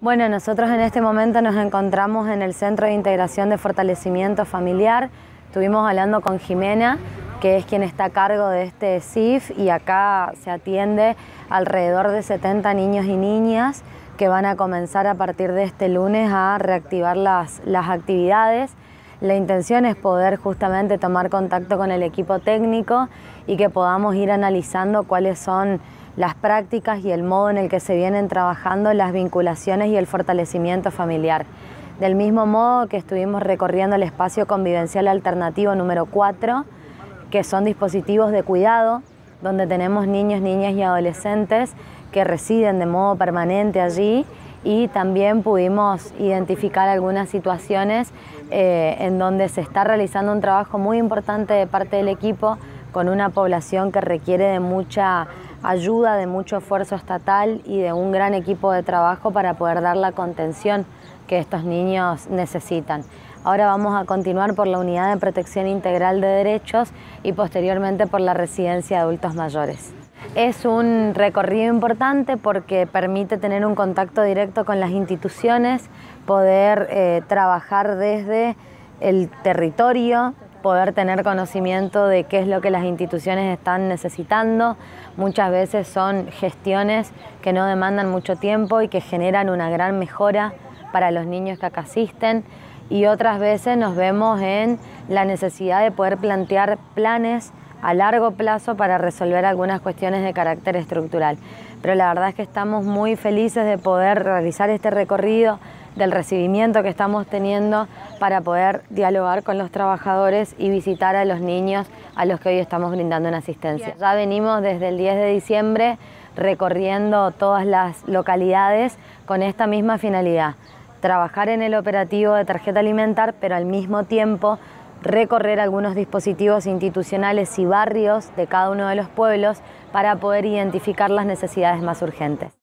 Bueno, nosotros en este momento nos encontramos en el Centro de Integración de Fortalecimiento Familiar. Estuvimos hablando con Jimena, que es quien está a cargo de este CIF, y acá se atiende alrededor de 70 niños y niñas que van a comenzar a partir de este lunes a reactivar las actividades. La intención es poder justamente tomar contacto con el equipo técnico y que podamos ir analizando cuáles son las prácticas y el modo en el que se vienen trabajando las vinculaciones y el fortalecimiento familiar. Del mismo modo que estuvimos recorriendo el espacio convivencial alternativo número 4, que son dispositivos de cuidado, donde tenemos niños, niñas y adolescentes que residen de modo permanente allí, y también pudimos identificar algunas situaciones en donde se está realizando un trabajo muy importante de parte del equipo con una población que requiere de mucha ayuda, de mucho esfuerzo estatal y de un gran equipo de trabajo para poder dar la contención que estos niños necesitan. Ahora vamos a continuar por la Unidad de Protección Integral de Derechos y posteriormente por la Residencia de Adultos Mayores. Es un recorrido importante porque permite tener un contacto directo con las instituciones, poder trabajar desde el territorio, poder tener conocimiento de qué es lo que las instituciones están necesitando. Muchas veces son gestiones que no demandan mucho tiempo y que generan una gran mejora para los niños que acá asisten, y otras veces nos vemos en la necesidad de poder plantear planes a largo plazo para resolver algunas cuestiones de carácter estructural. Pero la verdad es que estamos muy felices de poder realizar este recorrido, del recibimiento que estamos teniendo para poder dialogar con los trabajadores y visitar a los niños a los que hoy estamos brindando una asistencia. Ya venimos desde el 10 de diciembre recorriendo todas las localidades con esta misma finalidad: trabajar en el operativo de tarjeta alimentar, pero al mismo tiempo recorrer algunos dispositivos institucionales y barrios de cada uno de los pueblos para poder identificar las necesidades más urgentes.